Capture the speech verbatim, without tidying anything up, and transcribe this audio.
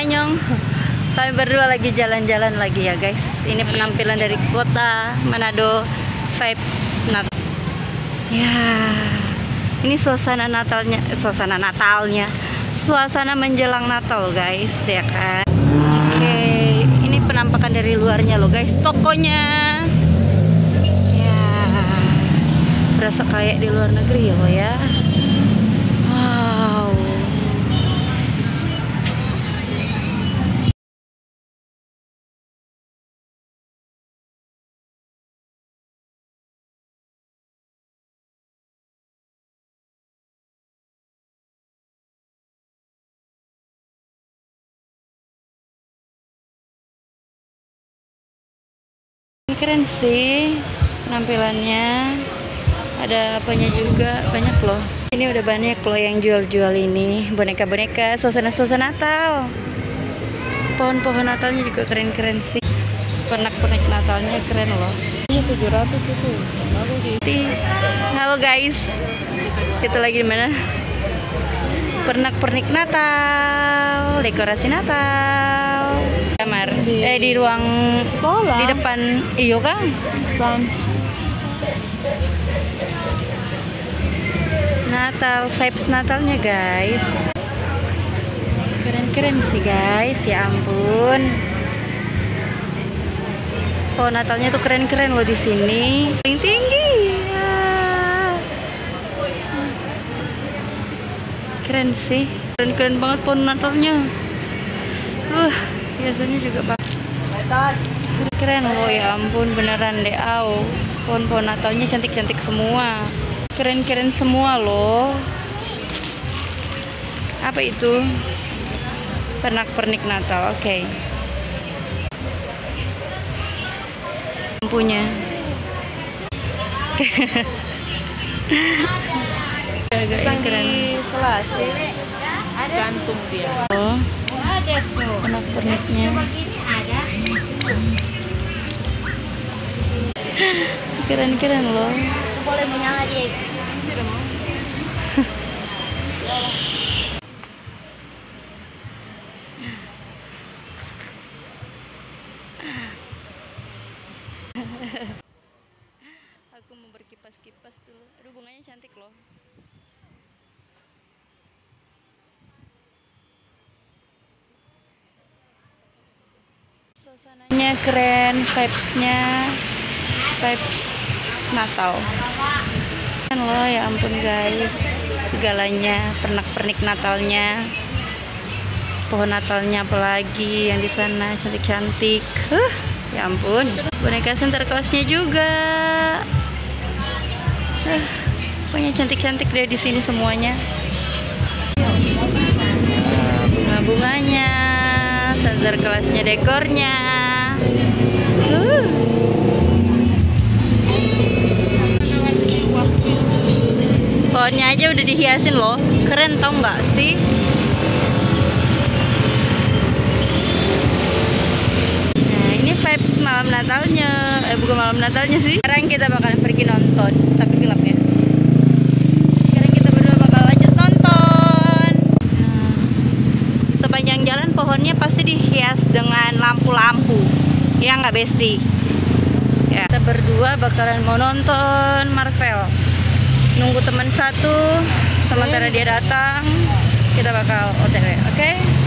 Anyong. Kami berdua lagi jalan-jalan lagi ya guys. Ini penampilan dari kota Manado Vibes Natal. Ya, ini suasana Natalnya, suasana Natalnya, suasana menjelang Natal guys ya kan. Oke, ini penampakan dari luarnya loh guys, tokonya. Ya, berasa kayak di luar negeri loh ya. Wow. Keren sih penampilannya, ada apanya juga, banyak loh. Ini udah banyak loh yang jual-jual ini boneka-boneka, suasana-suasana Natal. Pohon-pohon Natalnya juga keren-keren sih. Pernak-pernik Natalnya keren loh. Ini tujuh ratus itu. Halo guys, kita lagi di mana? Pernak-pernik Natal, dekorasi Natal. Kamar, eh di ruang sekolah di depan, iyo kan? Plan. Natal, vibes Natalnya guys. Keren-keren sih guys, ya ampun. Oh, Natalnya tuh keren-keren loh di sini. Paling tinggi. Ah. Keren sih. Keren-keren banget pohon Natalnya. Uh, biasanya juga pak. Keren loh, ya ampun, beneran deh. Au. Pohon-pohon Natalnya cantik-cantik semua. Keren-keren semua loh. Apa itu? Pernak-pernik Natal. Oke. Okay. Lampunya. Agak keren. Di kelas gantung dia. Oh, pernak-perniknya. Keren-keren loh. Boleh menyala dia. Aku mau berkipas-kipas dulu. Aduh, bunganya cantik loh. Suasananya keren, vibes-nya vibes Natal. Kan loh, ya ampun guys, segalanya, pernak-pernik Natalnya, pohon Natalnya apalagi yang di sana cantik-cantik. Huh, ya ampun, boneka Santa Claus-nya juga. Uh, pokoknya cantik-cantik deh di sini semuanya. Bunga-bunganya, Santa Claus-nya, dekornya. Uh. Pohonnya aja udah dihiasin loh, keren tau nggak sih? Nah, ini vibes malam Natalnya, eh bukan malam Natalnya sih. Sekarang kita bakalan pergi nonton, tapi gelap ya. Sekarang kita berdua bakal lanjut nonton. Nah, sepanjang jalan pohonnya pasti dihias dengan lampu-lampu, ya nggak Besti? Ya. Kita berdua bakalan mau nonton Marvel. Nunggu teman satu, sementara dia datang, kita bakal O T W, oke? Okay?